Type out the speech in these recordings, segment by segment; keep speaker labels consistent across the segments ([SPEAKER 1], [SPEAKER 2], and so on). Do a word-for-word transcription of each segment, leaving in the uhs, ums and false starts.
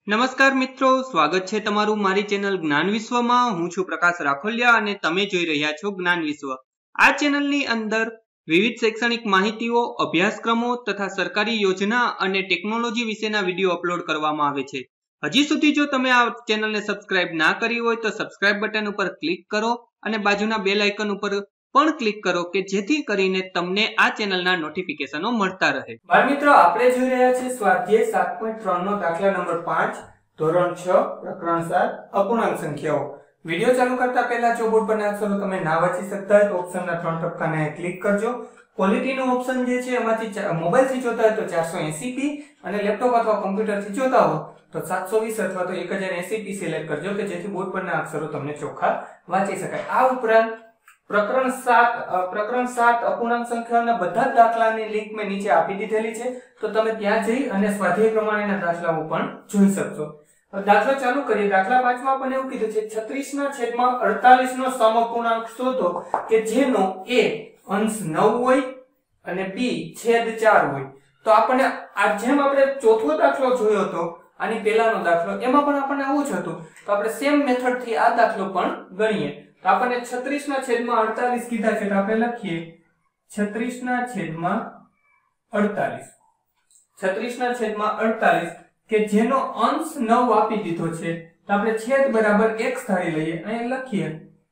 [SPEAKER 1] નમસ્કાર મિત્રો, સ્વાગત છે તમારું મારી ચેનલ જ્ઞાન વિશ્વમાં। હું છું પ્રકાશ રાખોલિયા અને તમે જોઈ રહ્યા છો જ્ઞાન વિશ્વ। આ ચેનલની અંદર વિવિધ શૈક્ષણિક માહિતીઓ, અભ્યાસક્રમો તથા સરકારી યોજના અને ટેકનોલોજી વિશેના વિડીયો અપલોડ કરવામાં આવે છે। હજી સુધી જો તમે આ ચેનલને સબસ્ક્રાઇબ ના કરી હોય તો સબસ્ક્રાઇબ બટન ઉપર ક્લિક કરો અને બાજુના બેલ આઇકન ઉપર પણ ક્લિક કરો કે જેથી કરીને તમને આ ચેનલના નોટિફિકેશનો મળતા રહે।
[SPEAKER 2] બાળ મિત્રો, આપણે જોઈ રહ્યા છીએ સ્વાધ્યાય સાત પોઈન્ટ ત્રણ નો દાખલા નંબર પાંચ, ધોરણ છ, પ્રકરણ સાત, અપૂર્ણાંક સંખ્યાઓ। વિડિયો ચાલુ કરતા પહેલા જો બોર્ડ પરના અક્ષરો તમે ના વાંચી શકતા હોય તો ઓપ્શનના ત્રણ ટપકાને ક્લિક કરજો। ક્વોલિટીનો ઓપ્શન જે છે એમાંથી મોબાઈલથી જોતા હોય તો ચારસો એંસી પી અને લેપટોપ અથવા કોમ્પ્યુટરથી જોતા હો તો સાતસો વીસ અથવા તો એક હજાર એંસી પી સિલેક્ટ કરજો કે જેથી બોર્ડ પરના અક્ષરો તમને ચોખ્ખા વાંચી શકાય। આ ઉપરાંત પ્રકરણ સાત પ્રકરણ સાત અપૂર્ણાંક સંખ્યાઓના બધા જ દાખલાની લિંક મેં નીચે આપી દીધેલી છે તો તમે ત્યાં જઈ અને સ્વાધ્યાય પ્રમાણેના દાખલાઓ પણ જોઈ શકશો। દાખલો ચાલુ કરીએ। દાખલા પાંચ માં પણ એવું કીધું છે છત્રીસ ના છેદમાં અડતાલીસ નો સમઅપૂર્ણાંક શોધો કે જેનો a અંશ નવ હોય અને b છેદ ચાર હોય। તો આપણને આ જેમ આપણે ચોથો દાખલો જોયો હતો આની પહેલાનો દાખલો એમાં પણ આપણને આવું જ હતું તો આપણે સેમ મેથડ થી આ દાખલો પણ ગણીએ। તો આપણને છત્રીસ ના છેદમાં અડતાલીસ કીધા છે તો આપણે લખીએ છત્રીસ ના છેદમાં અડતાલીસ છત્રીસ ના છેદમાં અડતાલીસ કે જેનો અંશ નવ આપી દીધો છે તો આપણે છેદ બરાબર x ધારી લઈએ। અહીં લખીએ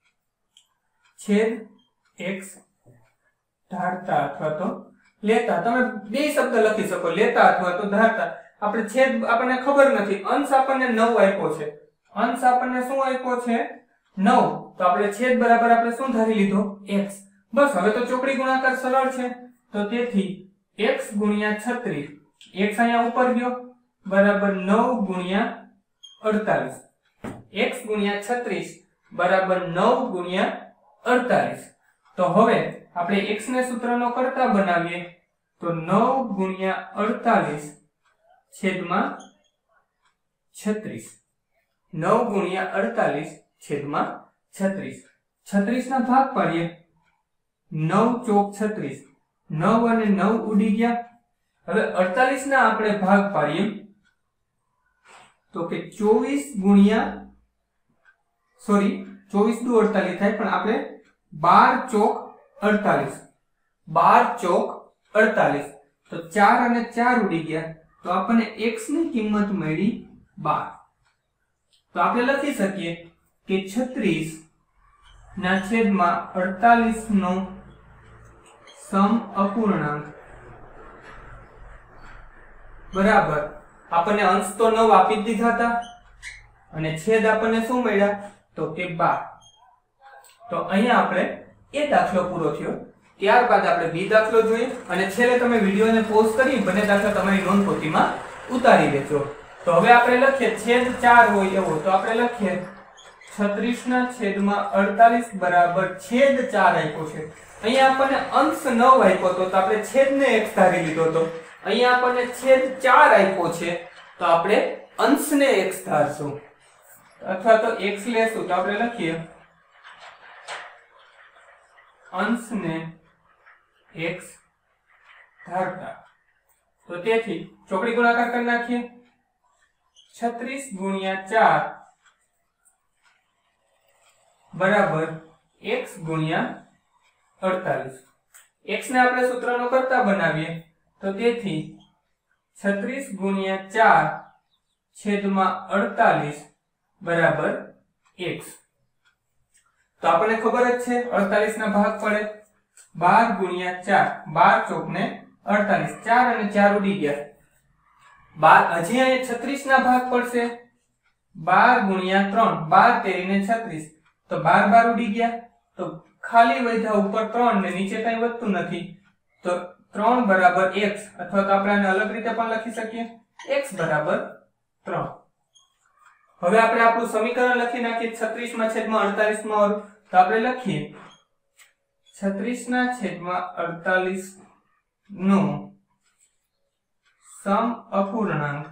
[SPEAKER 2] છેદ x ધારતા અથવા તો લેતા। તમે બે શબ્દ લખી શકો, લેતા અથવા તો ધારતા। આપણે છેદ આપણને ખબર નથી, અંશ આપણને નવ આપ્યો છે, અંશ આપણને શું આપ્યો છે નવ, તો આપણે છેદ બરાબર આપણે શું ધારી લીધો x। બસ હવે તો ચોકડી ગુણાકાર સરળ છે તો તેથી x ગુણ્યા છત્રીસ, x અહીંયા ઉપર ગયો બરાબર નવ ગુણ્યા અડતાલીસ, x ગુણ્યા છત્રીસ બરાબર નવ ગુણ્યા અડતાલીસ। તો હવે આપણે x ને સૂત્રનો કર્તા બનાવીએ તો નવ ગુણ્યા અડતાલીસ છેદમાં છત્રીસ, નવ ગુણ્યા અડતાલીસ છેદમાં છત્રીસ। છત્રીસ ના ભાગ પાડીએ, નવ ચોક છત્રીસ, નવ અને નવ ઉડી ગયા। હવે અડતાલીસ ના આપણે ભાગ પાડીએ તો કે ચોવીસ ગુણ્યા સોરી ચોવીસ દુ અડતાલીસ થાય પણ આપણે બાર ચોક અડતાલીસ, બાર ચોક અડતાલીસ તો ચાર અને ચાર ઉડી ગયા તો આપણને x ની કિંમત મળી બાર। તો આપણે લખી શકીએ કે છત્રીસ ના છેદમાં અડતાલીસ નો સમઅપૂર્ણાંક બરાબર આપણને અંશ તો નવ આપી જ દીધા હતા અને છેદ આપણને શું મળ્યા તો કે બાર। તો અહીંયા આપણે એ દાખલો પૂરો થયો। ત્યારબાદ આપણે બી દાખલો જોઈએ અને છેલ્લે તમે વિડીયોને પોઝ કરી બંને દાખલા તમારી નોંધપોથીમાં ઉતારી લેજો। તો હવે આપણે લખીએ છેદ ચાર હોય એવો તો આપણે લખીએ છત્રીસ ના છેદમાં અડતાલીસ બરાબર છેદ ચાર આપ્યો છે। અહીંયા આપણને અંશ નવ આપ્યો તો આપણે છેદને x ધારી લીધો તો અહીંયા આપણને છેદ ચાર આપ્યો છે તો આપણે અંશને x ધારશું અથવા તો x લેશું તો આપણે લખીએ અંશને x ધારતા। તો તેથી ચોકડી ગુણાકાર કરી નાખીએ છત્રીસ ગુણ્યા ચાર બરાબર x ગુણ્યા અડતાલીસ। x ને આપણે સૂત્રનો કર્તા બનાવીએ તો તેથી છત્રીસ ગુણ્યા ચાર છેદમાં અડતાલીસ બરાબર x। તો આપણને ખબર જ છે અડતાલીસ ના ભાગ પડે બાર ગુણ્યા ચાર, બાર ચોક ને અડતાલીસ, ચાર અને ચાર ઉડી ગયા। બાર હજી અહીંયા છત્રીસ ના ભાગ પડશે બાર ગુણ્યા ત્રણ, બાર તેરી ને છત્રીસ તો બાર બાર ઉડી ગયા તો ખાલી વધ્યા ઉપર ત્રણ ને નીચે કઈ વધતું નથી તો ત્રણ બરાબર x અથવા તો આપણે આને અલગ રીતે પણ લખી શકીએ x બરાબર ત્રણ। હવે આપણે આપણું સમીકરણ લખી નાખીએ છત્રીસ માં છેદમાં અડતાલીસ માં તો આપણે લખીએ છત્રીસ ના છેદમાં અડતાલીસ નો સમઅપૂર્ણાંક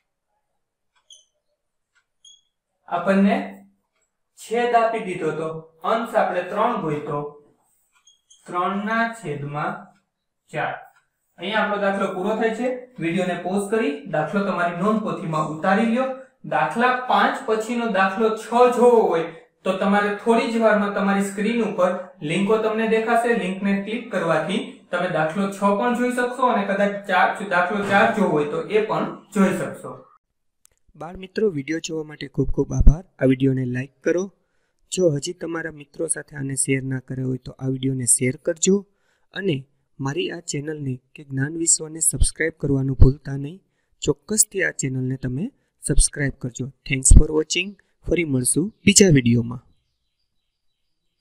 [SPEAKER 2] આપણને છેદ આપી દીધો તો અંશ આપણે ત્રણ ગોઈતો ત્રણ ના છેદમાં ચાર। અહીંયા આપણો દાખલો પૂરો થાય છે। વિડિયોને પોઝ કરી દાખલો તમારી નોંધપોથીમાં ઉતારી લ્યો દાખલા પાંચ પછીનો દાખલો છ જોવો હોય તો તમારે થોડી જ વારમાં તમારી સ્ક્રીન ઉપર લિંકો તમને દેખાશે, લિંકને ક્લિક કરવાથી તમે દાખલો છ પણ જોઈ શકશો અને કદાચ ચાર દાખલો ચાર જોવો હોય તો એ પણ જોઈ શકશો.
[SPEAKER 1] બાળ મિત્રો, વિડીયો જોવા માટે ખૂબ ખૂબ આભાર. આ વિડીયોને લાઈક કરો. જો હજી તમારા મિત્રો સાથે આને શેર ના કર્યો હોય તો આ વિડીયોને શેર કરજો અને મારી આ ચેનલને કે જ્ઞાન વિશ્વને સબસ્ક્રાઇબ કરવાનું ભૂલતા નહીં. ચોક્કસથી આ ચેનલને તમે સબસ્ક્રાઇબ કરજો. Thanks for watching. ફરી મળશું બીજા વિડીયોમાં.